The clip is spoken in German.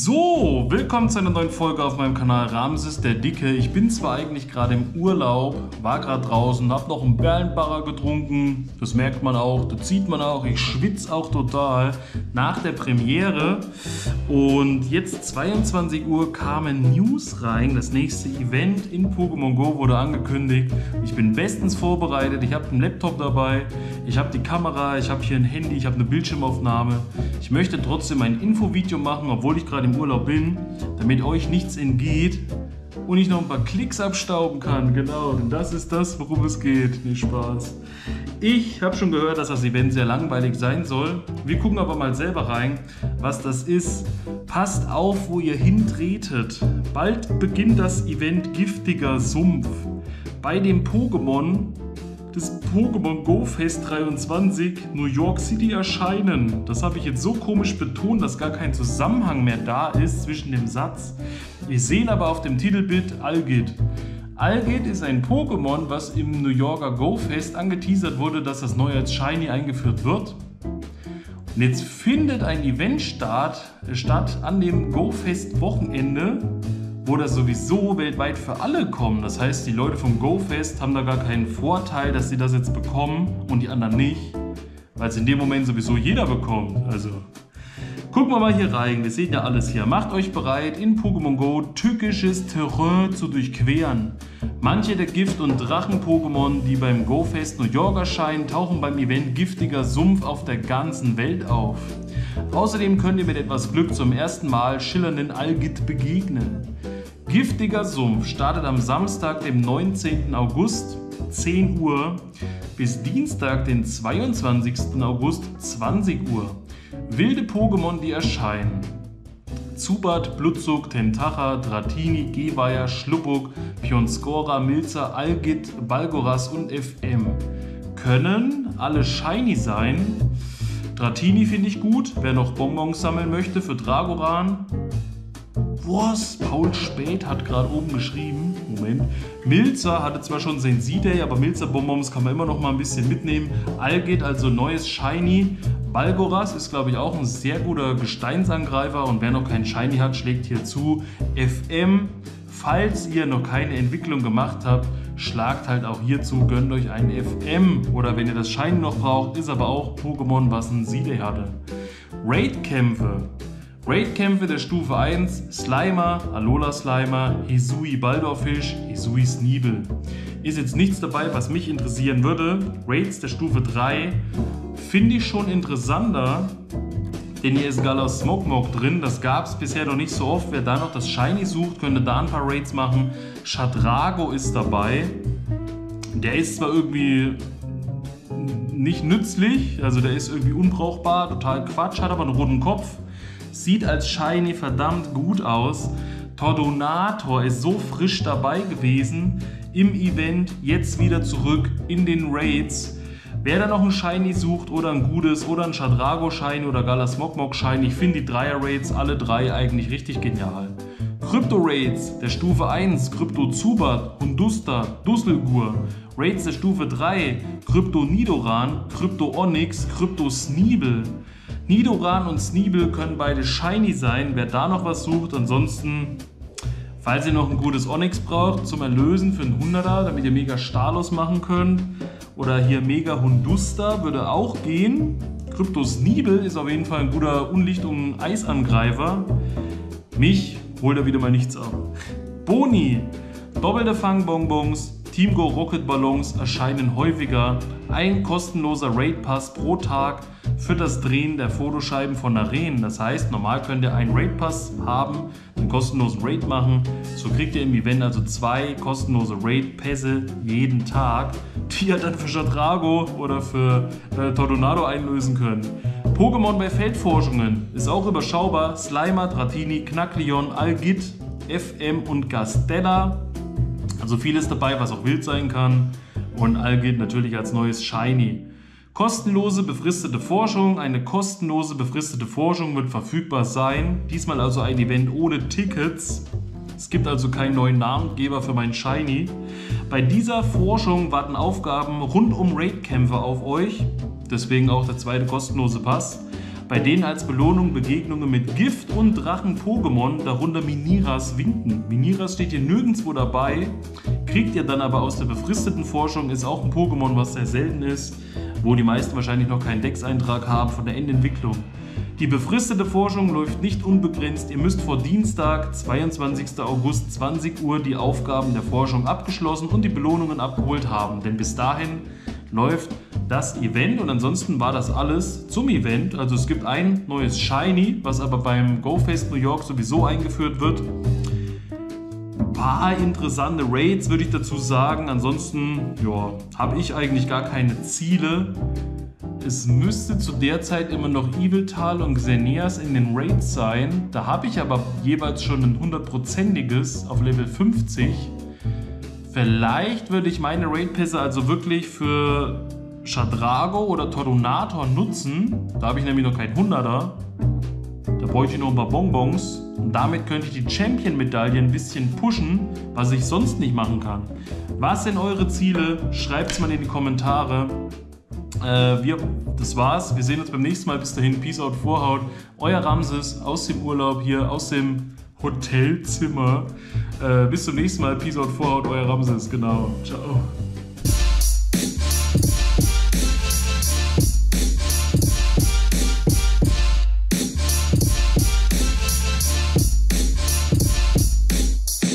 So, willkommen zu einer neuen Folge auf meinem Kanal Ramses der Dicke. Ich bin zwar eigentlich gerade im Urlaub, war gerade draußen, habe noch einen Berlenbacher getrunken. Das merkt man auch, das sieht man auch. Ich schwitze auch total nach der Premiere. Und jetzt 22 Uhr kamen News rein. Das nächste Event in Pokémon Go wurde angekündigt. Ich bin bestens vorbereitet. Ich habe einen Laptop dabei, ich habe die Kamera, ich habe hier ein Handy, ich habe eine Bildschirmaufnahme. Ich möchte trotzdem ein Infovideo machen, obwohl ich gerade im Urlaub bin, damit euch nichts entgeht und ich noch ein paar Klicks abstauben kann. Genau, denn das ist das, worum es geht. Nicht Spaß. Ich habe schon gehört, dass das Event sehr langweilig sein soll. Wir gucken aber mal selber rein, was das ist. Passt auf, wo ihr hintretet. Bald beginnt das Event Giftiger Sumpf. Bei dem Pokémon des Pokémon Go Fest 23 New York City erscheinen. Das habe ich jetzt so komisch betont, dass gar kein Zusammenhang mehr da ist zwischen dem Satz. Wir sehen aber auf dem Titelbild Algid. Algid ist ein Pokémon, was im New Yorker Go Fest angeteasert wurde, dass das neu als Shiny eingeführt wird. Und jetzt findet ein Event statt an dem Go Fest Wochenende, wo das sowieso weltweit für alle kommt. Das heißt, die Leute vom Go Fest haben da gar keinen Vorteil, dass sie das jetzt bekommen und die anderen nicht, weil es in dem Moment sowieso jeder bekommt. Also gucken wir mal hier rein, wir sehen ja alles hier. Macht euch bereit, in Pokémon Go tückisches Terrain zu durchqueren. Manche der Gift- und Drachen-Pokémon, die beim Go Fest New York erscheinen, tauchen beim Event Giftiger Sumpf auf der ganzen Welt auf. Außerdem könnt ihr mit etwas Glück zum ersten Mal schillernden Algid begegnen. Giftiger Sumpf startet am Samstag, dem 19. August, 10 Uhr, bis Dienstag, den 22. August, 20 Uhr. Wilde Pokémon, die erscheinen: Zubat, Blutzug, Tentacha, Dratini, Geweiher, Schluppuk, Pionscora, Milzer, Algid, Balgoras und FM. Können alle Shiny sein. Dratini finde ich gut, wer noch Bonbons sammeln möchte für Dragoran. Was? Paul Späth hat gerade oben geschrieben. Moment. Milzer hatte zwar schon sein Z-Day, aber Milzer-Bonbons kann man immer noch mal ein bisschen mitnehmen. Algid, also neues Shiny. Balgoras ist, glaube ich, auch ein sehr guter Gesteinsangreifer und wer noch kein Shiny hat, schlägt hier zu. FM, falls ihr noch keine Entwicklung gemacht habt, schlagt halt auch hierzu, gönnt euch einen FM. Oder wenn ihr das Shiny noch braucht, ist aber auch Pokémon, was ein Z-Day hatte. Raid-Kämpfe. Raid-Kämpfe der Stufe 1, Slimer, Alola Slimer, Hisui Baldorfisch, Hisui Sneebel. Ist jetzt nichts dabei, was mich interessieren würde. Raids der Stufe 3 finde ich schon interessanter, denn hier ist Galar Smogmog drin. Das gab es bisher noch nicht so oft. Wer da noch das Shiny sucht, könnte da ein paar Raids machen. Shadrago ist dabei. Der ist zwar irgendwie nicht nützlich, also der ist irgendwie unbrauchbar, total Quatsch, hat aber einen roten Kopf. Sieht als Shiny verdammt gut aus. Tordonator ist so frisch dabei gewesen im Event, jetzt wieder zurück in den Raids. Wer da noch ein Shiny sucht oder ein gutes oder ein Shadrago Shiny oder Galar Smogmog Shiny, ich finde die Dreier Raids alle drei eigentlich richtig genial. Krypto Raids der Stufe 1, Krypto Zubat, Hundusta, Dusselgur. Raids der Stufe 3, Krypto Nidoran, Krypto Onix, Krypto Sneebel. Nidoran und Sneebel können beide Shiny sein, wer da noch was sucht. Ansonsten, falls ihr noch ein gutes Onix braucht zum Erlösen für einen 100er, damit ihr Mega Stalos machen könnt, oder hier Mega Hundusta würde auch gehen. Krypto Sneebel ist auf jeden Fall ein guter Unlicht- und Eisangreifer. Mich holt er wieder mal nichts ab. Boni, doppelte Fangbonbons, Team Go Rocket Ballons erscheinen häufiger. Ein kostenloser Raid Pass pro Tag für das Drehen der Fotoscheiben von Arenen. Das heißt, normal könnt ihr einen Raid Pass haben, einen kostenlosen Raid machen. So kriegt ihr im Event also 2 kostenlose Raid Pässe jeden Tag, die ihr dann für Shadrago oder für Tornado einlösen könnt. Pokémon bei Feldforschungen ist auch überschaubar. Slimer, Dratini, Knackleon, Algid, FM und Gastella. Also vieles dabei, was auch wild sein kann. Und Algid natürlich als neues Shiny. Kostenlose befristete Forschung. Eine kostenlose befristete Forschung wird verfügbar sein. Diesmal also ein Event ohne Tickets. Es gibt also keinen neuen Namengeber für mein Shiny. Bei dieser Forschung warten Aufgaben rund um Raid-Kämpfe auf euch. Deswegen auch der zweite kostenlose Pass. bei denen als Belohnung Begegnungen mit Gift- und Drachen-Pokémon, darunter Miniras, winken. Miniras steht hier nirgendwo dabei, kriegt ihr dann aber aus der befristeten Forschung, ist auch ein Pokémon, was sehr selten ist, wo die meisten wahrscheinlich noch keinen Dex-Eintrag haben von der Endentwicklung. Die befristete Forschung läuft nicht unbegrenzt. Ihr müsst vor Dienstag, 22. August, 20 Uhr die Aufgaben der Forschung abgeschlossen und die Belohnungen abgeholt haben. Denn bis dahin läuft das Event und ansonsten war das alles zum Event. Also es gibt ein neues Shiny, was aber beim GoFest New York sowieso eingeführt wird. Ein paar interessante Raids würde ich dazu sagen. Ansonsten ja, habe ich eigentlich gar keine Ziele. Es müsste zu der Zeit immer noch Yveltal und Xerneas in den Raids sein. Da habe ich aber jeweils schon ein 100%iges auf Level 50. Vielleicht würde ich meine Raid-Pässe also wirklich für Shadrago oder Tordonator nutzen. Da habe ich nämlich noch keinen 100er. Da bräuchte ich noch ein paar Bonbons. Und damit könnte ich die Champion-Medaille ein bisschen pushen, was ich sonst nicht machen kann. Was sind eure Ziele? Schreibt es mal in die Kommentare. Das war's. Wir sehen uns beim nächsten Mal. Bis dahin, Peace out, Vorhaut. Euer Ramses aus dem Urlaub hier, aus dem Hotelzimmer. Bis zum nächsten Mal. Peace out, Vorhaut. Euer Ramses. Genau. Ciao.